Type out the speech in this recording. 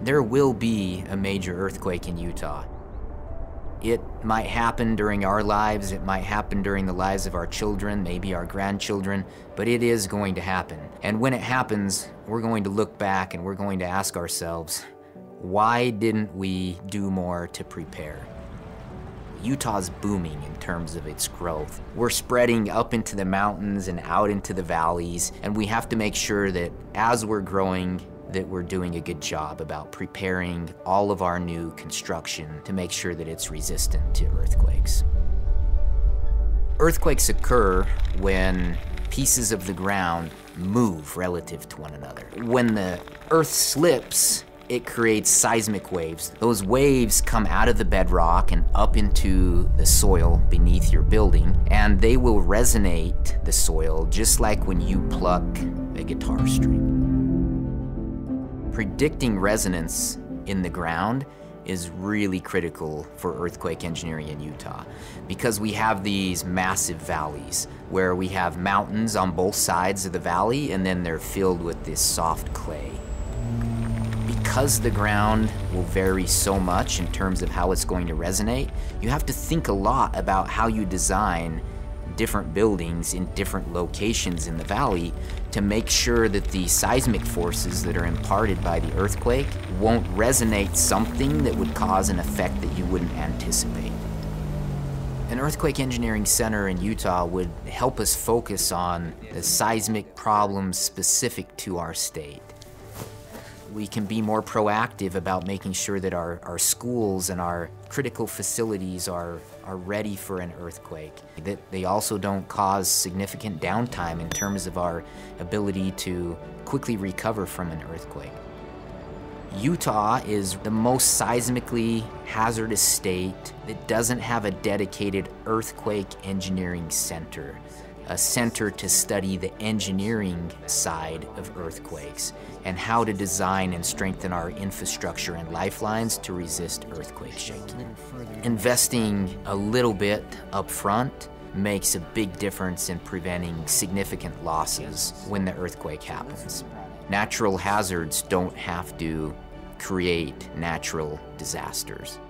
There will be a major earthquake in Utah. It might happen during our lives, it might happen during the lives of our children, maybe our grandchildren, but it is going to happen. And when it happens, we're going to look back and we're going to ask ourselves, why didn't we do more to prepare? Utah's booming in terms of its growth. We're spreading up into the mountains and out into the valleys, and we have to make sure that as we're growing, that we're doing a good job about preparing all of our new construction to make sure that it's resistant to earthquakes. Earthquakes occur when pieces of the ground move relative to one another. When the earth slips, it creates seismic waves. Those waves come out of the bedrock and up into the soil beneath your building, and they will resonate the soil just like when you pluck a guitar string. Predicting resonance in the ground is really critical for earthquake engineering in Utah because we have these massive valleys where we have mountains on both sides of the valley and then they're filled with this soft clay. Because the ground will vary so much in terms of how it's going to resonate, you have to think a lot about how you design different buildings in different locations in the valley to make sure that the seismic forces that are imparted by the earthquake won't resonate something that would cause an effect that you wouldn't anticipate. An earthquake engineering center in Utah would help us focus on the seismic problems specific to our state. We can be more proactive about making sure that our schools and our critical facilities are ready for an earthquake, that they also don't cause significant downtime in terms of our ability to quickly recover from an earthquake. Utah is the most seismically hazardous state that doesn't have a dedicated earthquake engineering center, a center to study the engineering side of earthquakes and how to design and strengthen our infrastructure and lifelines to resist earthquake shaking. Investing a little bit up front makes a big difference in preventing significant losses when the earthquake happens. Natural hazards don't have to create natural disasters.